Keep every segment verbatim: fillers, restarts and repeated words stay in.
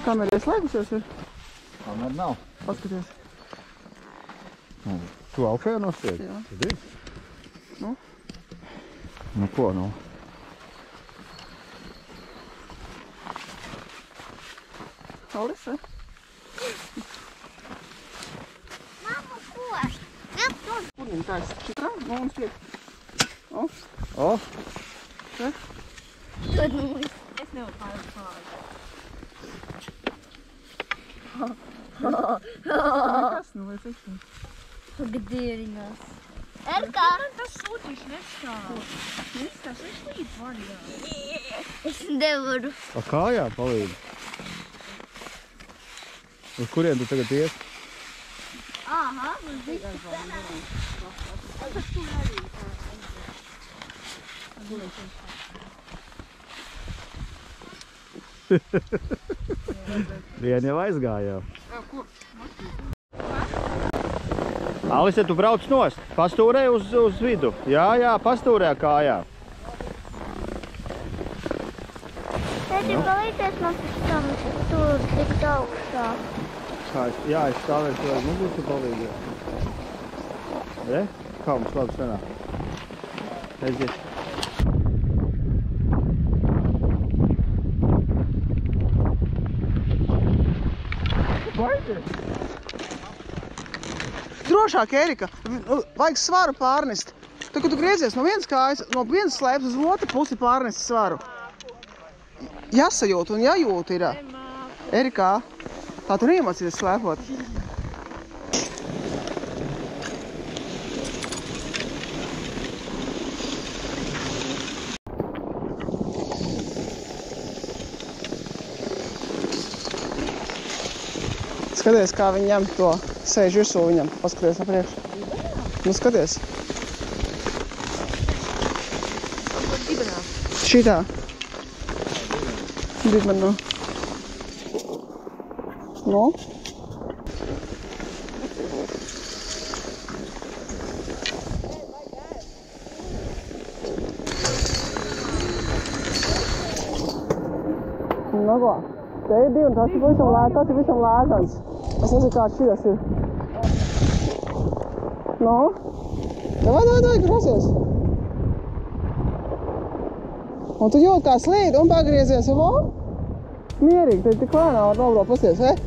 Kamera ieslēgusies ir? Kamera nav. Paskaties. Tu augšējā nostiet? Jā. Tad ir? Nu? Nu ko, nu? Alisa? Mamma, ko? Kāp tu? Kur viņa taisa? Šitā? Nu, un stiek. O? O? Te? Tad nu, es nevaru pārēt pārēt. Nekas, nu vai fiksim? Pagadierinās. Erkā? Tas sūtīši nestāv. Nestās, es līdz vaļā. Es nevaru. A kājā palīdzi? Uz kurien tu tagad ies? Aha, uz visu. Viena jau aizgāja jau. Jā, kur? Alise, tu brauc nost. Pastūrē uz, uz vidu. Jā, jā, pastūrē kājā. Tēti, palīdzies man pēc tam tur tikt augstā. Kā es, jā, es stāvēšu, lai nu būtu palīdzēt. Re? Kā mums labi sanāk? Aiziet. Baidies! Drošāk, Erika, vajag svaru pārnest. Tad, kad tu griezies no vienas kājas, no vienas slēpes uz otru pusi pārnest svaru. Jāsajūt un jājūt ir. Erikā, tā tu neiemācīties slēpot. Skaties, kā viņi ņem to sēž virsū viņam. Paskaties apriekš. Nu, skaties. Šitā. Dibenā. Nu? Nu, ko? Te ir divi, un tas ir visam lē, tas ir visam lēzans. Es nezinu, kāds šitas ir. Nu? Davai, davai, davai, grosies. Un tu jūt kā slīd un pagriezies, vo? Mierīgi, te tik lēnā var nobraukt, pasties, he?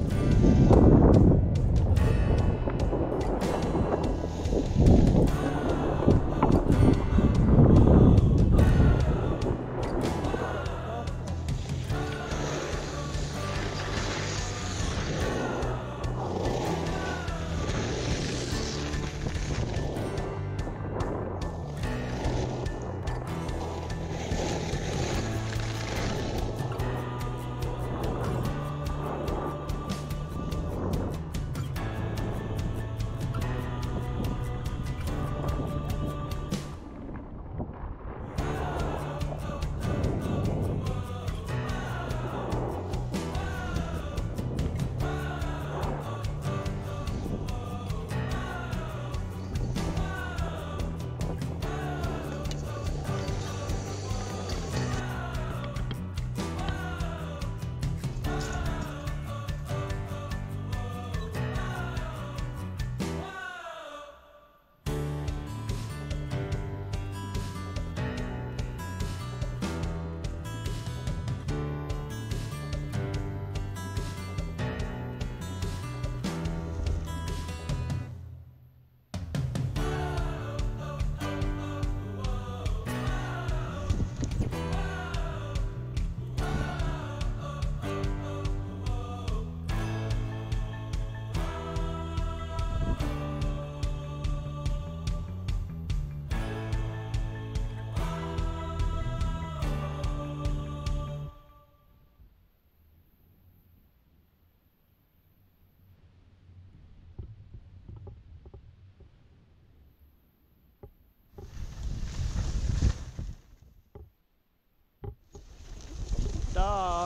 Tā.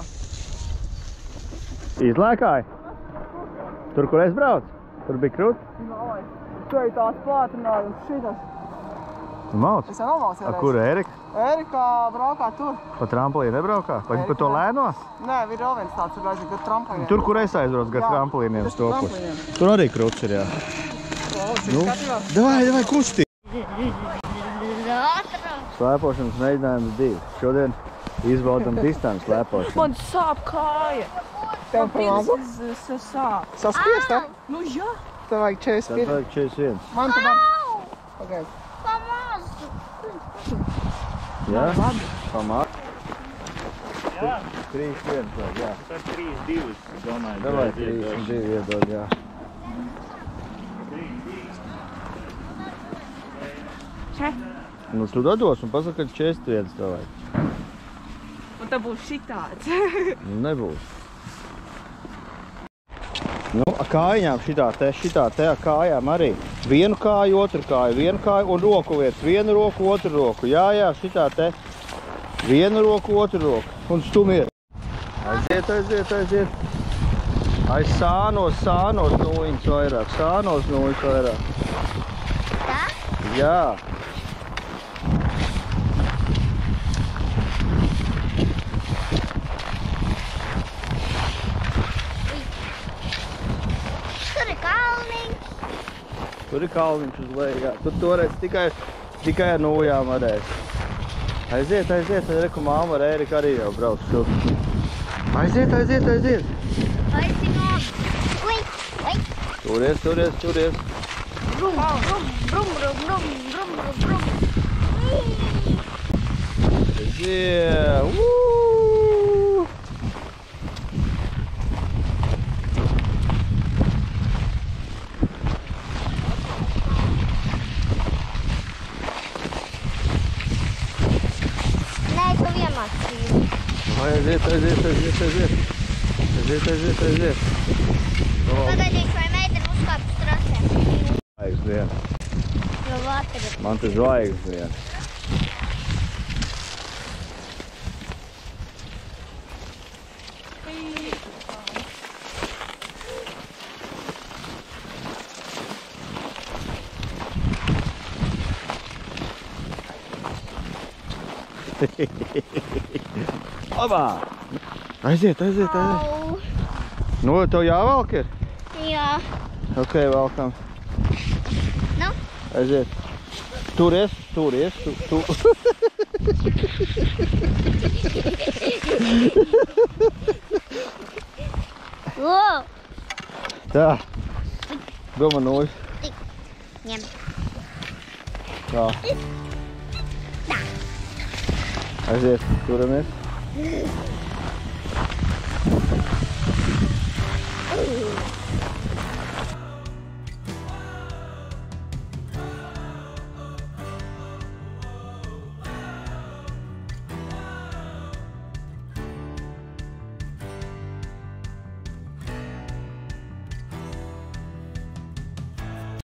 Izlēkāji? Tur, kur es braucu? Tur bija krūti? Nē, tur ir tās plātināja un šitas. Tu mauc? Es jau nomaucu A, kur Erika? Erika braukā tur. Pa trampolīnu nebraukā? Vai pa to lēno? Nē, ir vēl viens tāds, tur aizīt, gar trampolīniem. Tur, kur es aizros, gar Jā, trampolīniem tas uz to tur pusi. trampolīniem. Tur arī kruts ir, jā. Nu, Skatījās. davai, davai, kusti! Slēpošanas mēģinājums divi. Šodien izbaudam distanci slēpošanu. Man sāp kāja. Tev pa labu? Sāp. Saspiest, tā? Nu jā. Tev vajag Tad četrdesmit pirmā. vajag četrdesmit viens. Man tu var... Pagaid. Pamazu. Jā? Pamāk. Jā. trīs viens vajag, jā. Tad trīs divus, domāju. Davai, trīs un divi iedod, jā. Še? Nu, tu dodos un pasaka, ka četrdesmit viens tev vajag. Un tā būs šitāds. Nu, nebūs. Nu, ar kājām šitā te, šitā te ar kājām arī. Vienu kāju, otru kāju, vienu kāju un roku lietas. Vienu roku, otru roku. Jā, jā, šitā te. Vienu roku, otru roku. Un stumiet. Aiziet, aiziet, aiziet. Aiz sānos, sānos nūjiņas vairāk. Sānos nūjiņas vairāk. Tā? Jā. Tur ir kalniņš. Tur ir kalniņš uz leju, jā. Tur toreiz tikai, tikai ar nūjām varēs. Aiziet, aiziet, reku māma ar Ēriku arī jau brauc tur. Aiziet, aiziet, aiziet. Aicinot. Ui, ui. Turies, turies, turies. Brum, brum, brum, brum, brum, brum, brum, brum. Aiziet. Woo! Nē, tu vienmācīji. Vai, aiziet, aiziet, aiziet, aiziet. Aiziet, aiziet, aiziet. O, Pagaidīšu, vai meitene uzkāp uz trasēm. zvaigznes vien. Jo vāteri. Man te zvaigznes vien. Labā! Aiziet, aiziet, aiziet. Au. Nu, tev jāvelk ir? Jā. Ok, velkam. Nu? Aiziet. Turies, turies, tu, tu. Wow. Tā. Doma nūj. Ņem. Tā. Tā. Aiziet, turamies.